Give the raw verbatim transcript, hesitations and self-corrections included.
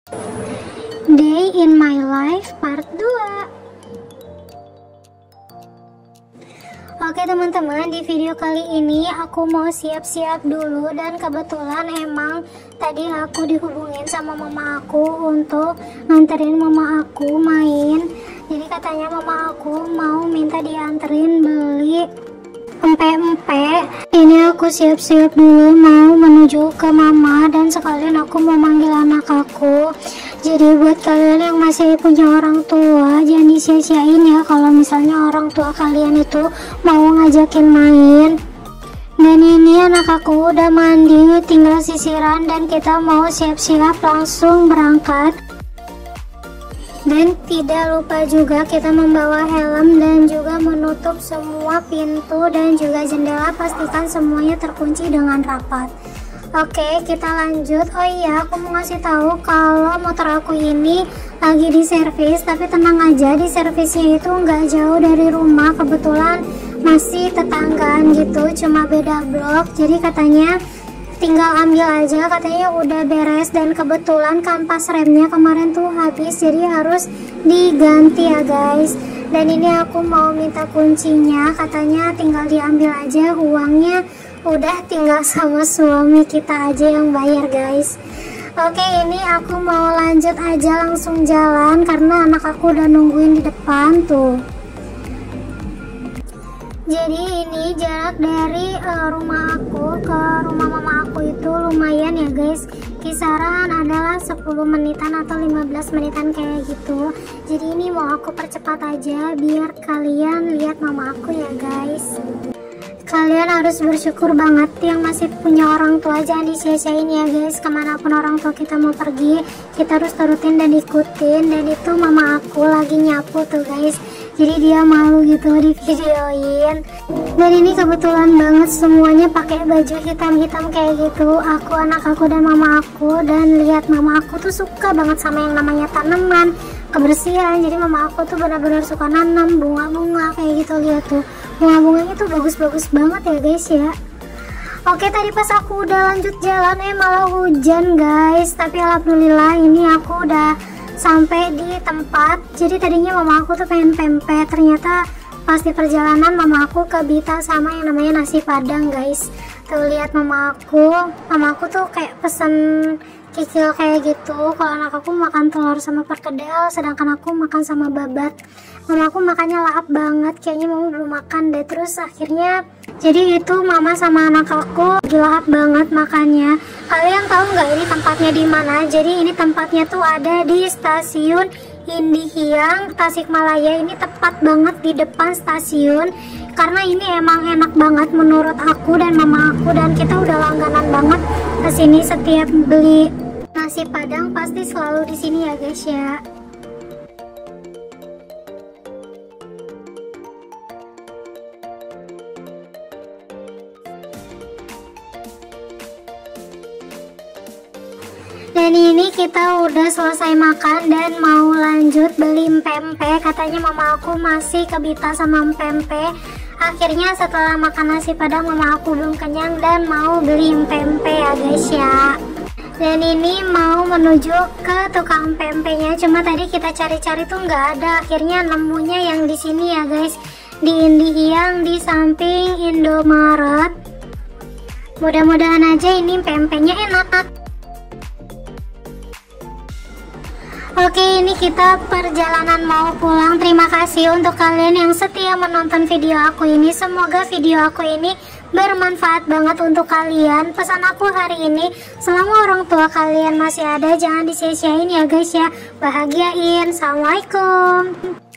Day in my life part dua. Oke teman-teman, di video kali ini aku mau siap-siap dulu, dan kebetulan emang tadi aku dihubungin sama mama aku untuk nganterin mama aku main. Jadi katanya mama aku mau minta dianterin beli empek-empek. Ini aku siap-siap dulu mau menuju ke mama, dan sekalian aku mau manggil anak aku. Jadi buat kalian yang masih punya orang tua, jangan disia-siain ya kalau misalnya orang tua kalian itu mau ngajakin main. Dan ini anak aku udah mandi, tinggal sisiran, dan kita mau siap-siap langsung berangkat. Dan tidak lupa juga kita membawa helm dan juga menutup semua pintu dan juga jendela, pastikan semuanya terkunci dengan rapat. Oke, kita lanjut. Oh iya, aku mau ngasih tahu kalau motor aku ini lagi di servis, tapi tenang aja, di servisnya itu nggak jauh dari rumah, kebetulan masih tetanggaan gitu, cuma beda blok. Jadi katanya tinggal ambil aja, katanya udah beres, dan kebetulan kampas remnya kemarin tuh habis, jadi harus diganti ya guys. Dan ini aku mau minta kuncinya, katanya tinggal diambil aja, uangnya udah tinggal sama suami kita aja yang bayar guys. Oke, ini aku mau lanjut aja langsung jalan karena anak aku udah nungguin di depan tuh. Jadi ini jarak dari uh, rumah aku ke rumah mama aku itu lumayan ya guys, kisaran adalah sepuluh menitan atau lima belas menitan kayak gitu. Jadi ini mau aku percepat aja biar kalian lihat mama aku ya guys. Kalian harus bersyukur banget yang masih punya orang tua, jangan disia-siain ya guys. Kemanapun orang tua kita mau pergi, kita harus turutin dan ikutin. Dan itu mama aku lagi nyapu tuh guys, jadi dia malu gitu di videoin. Dan ini kebetulan banget semuanya pakai baju hitam-hitam kayak gitu, aku, anak aku, dan mama aku. Dan lihat mama aku tuh suka banget sama yang namanya tanaman, kebersihan. Jadi mama aku tuh benar-benar suka nanam bunga-bunga kayak gitu. Lihat tuh, bunga-bunganya tuh bagus-bagus banget ya guys ya. Oke, tadi pas aku udah lanjut jalan eh malah hujan guys, tapi alhamdulillah ini aku udah sampai di tempat. Jadi tadinya mama aku tuh pengen pempek, ternyata pas di perjalanan mama aku kebita sama yang namanya nasi padang guys. Tuh lihat mama aku, mama aku tuh kayak pesen kikil kayak gitu. Kalau anak aku makan telur sama perkedel, sedangkan aku makan sama babat. Mama aku makannya lahap banget, kayaknya mama belum makan deh. Terus akhirnya jadi itu mama sama anak aku lahap banget makannya. Kalian tahu nggak ini tempatnya di mana? Jadi ini tempatnya tuh ada di stasiun Indihiyang Tasikmalaya. Ini tepat banget di depan stasiun, karena ini emang enak banget menurut aku dan mama aku, dan kita udah langganan banget kesini. Setiap beli nasi padang pasti selalu di sini ya guys ya. Dan ini kita udah selesai makan dan mau lanjut beli pempek. Katanya mama aku masih kebita sama pempek. Akhirnya setelah makan nasi padang, mama aku belum kenyang dan mau beli pempek ya guys ya. Dan ini mau menuju ke tukang pempeknya, cuma tadi kita cari-cari tuh nggak ada. Akhirnya nemunya yang di sini ya guys, di Indihiyang di samping Indomaret. Mudah-mudahan aja ini pempeknya enak. Oke, ini kita perjalanan mau pulang. Terima kasih untuk kalian yang setia menonton video aku ini. Semoga video aku ini bermanfaat banget untuk kalian. Pesan aku hari ini, selama orang tua kalian masih ada, jangan disia-siain ya guys ya. Bahagiain. Assalamualaikum.